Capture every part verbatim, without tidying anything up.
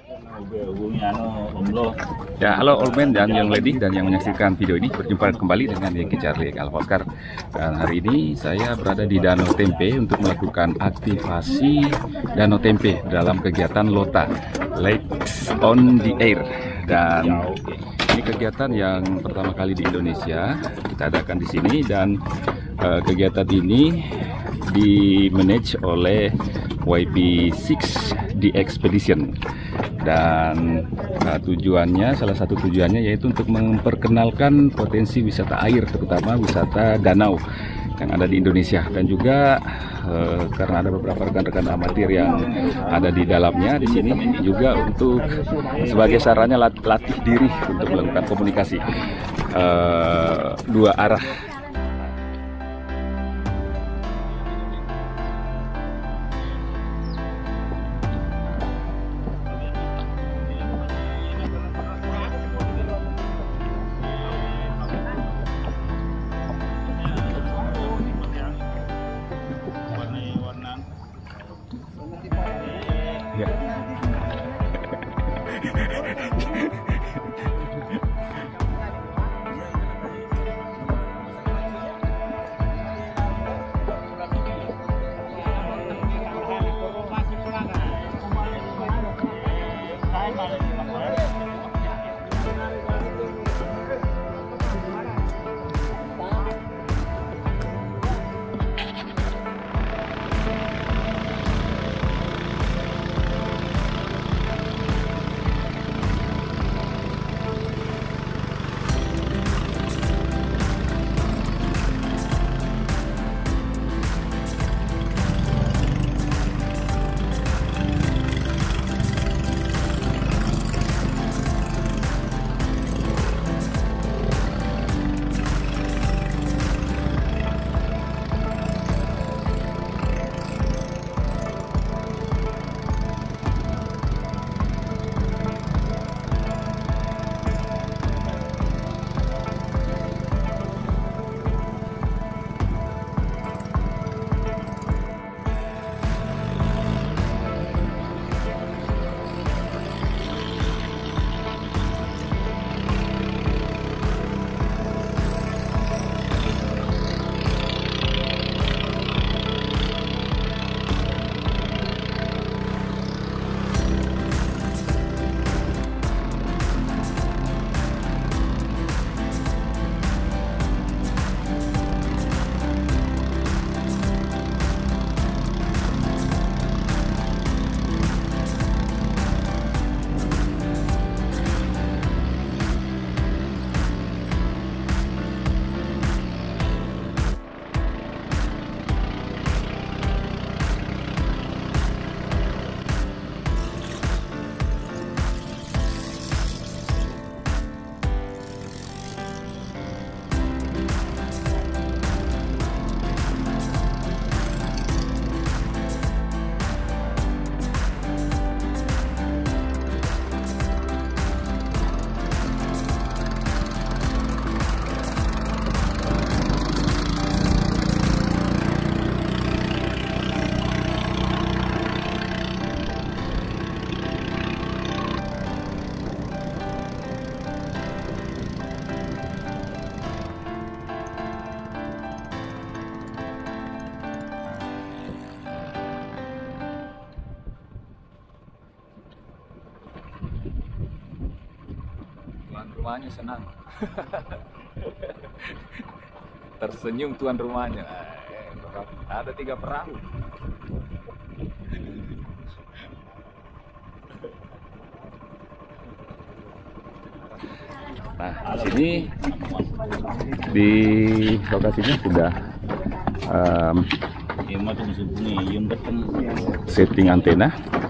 Ya, halo Old Man dan Young Lady dan yang menyaksikan video ini, berjumpa kembali dengan Yankee Charlie Alpha Oscar. Dan hari ini saya berada di Danau Tempe untuk melakukan aktivasi Danau Tempe dalam kegiatan LOTA, Lakes on the Air. Dan ini kegiatan yang pertama kali di Indonesia kita adakan di sini, dan uh, kegiatan ini di-manage oleh Y P enam D Expedition. Dan uh, tujuannya, salah satu tujuannya yaitu untuk memperkenalkan potensi wisata air, terutama wisata danau yang ada di Indonesia, dan juga uh, karena ada beberapa rekan-rekan amatir yang ada di dalamnya di sini, juga untuk sebagai sarana lat latih diri untuk melakukan komunikasi uh, dua arah. Ya. Rumahnya senang. Tersenyum tuan rumahnya. Ada tiga perahu. Nah, di sini di lokasinya sudah um, setting antena.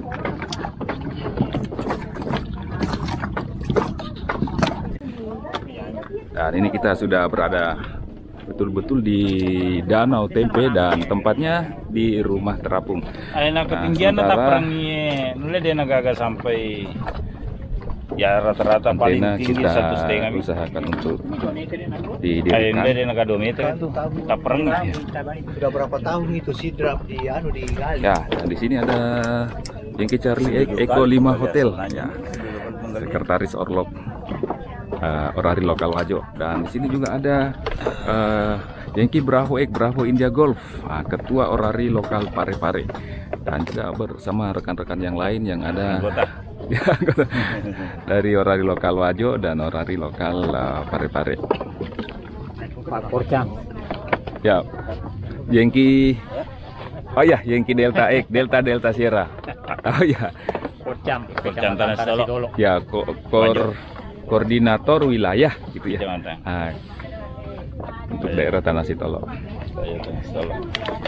Dan ini kita sudah berada betul-betul di Danau Tempe, dan tempatnya di rumah terapung. Nah, ketinggian tetap perangnya, mulai dia agak sampai ya rata-rata paling tinggi kita satu setengah meter. Usahakan untuk didirikan. Ayo dia naga dua meter itu, tak perangnya. Sudah berapa tahun itu sidrap di anu di gali. Ya, dan di sini ada Yankee Charlie Eko lima Hotel, ya, Sekretaris Orlok uh, Orari Lokal Wajo. Dan di sini juga ada uh, Yankee Bravo Ek Bravo India Golf, uh, Ketua Orari Lokal Parepare, dan juga bersama rekan-rekan yang lain yang ada ya, dari Orari Lokal Wajo dan Orari Lokal uh, Parepare. Pak Porcang. Ya, Yankee. Oh ya, Yankee Delta Ek, Delta Delta Sierra. Oh ya. Porcam, Porcam Tanah Solo. Ya, ko kor koordinator wilayah gitu ya. Ah, untuk daerah Tanah Sitolo. Daerah Tanah Sitolo.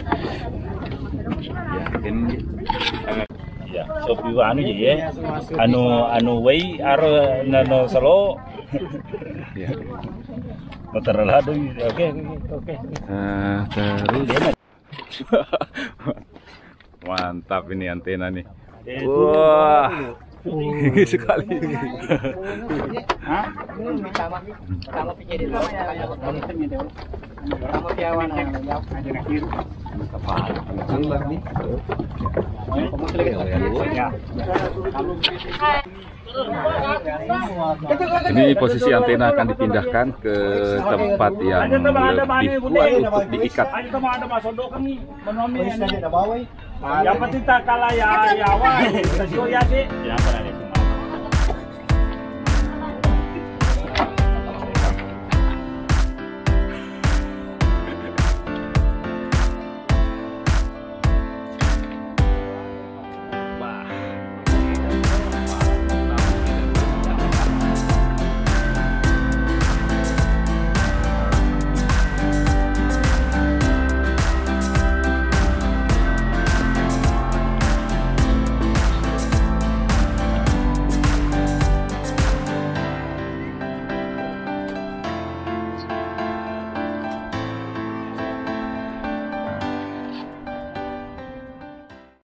Ya, kan ya, so piwa anu ya. Anu anu wei aro nano Solo. Ya. Motor lado. Oke, oke. Ah, terus mantap ini antena nih. Wah, tinggi sekali. Ini posisi antena akan dipindahkan ke tempat yang lebih kuat untuk diikat. Yang penting tak kalah ya ya awal.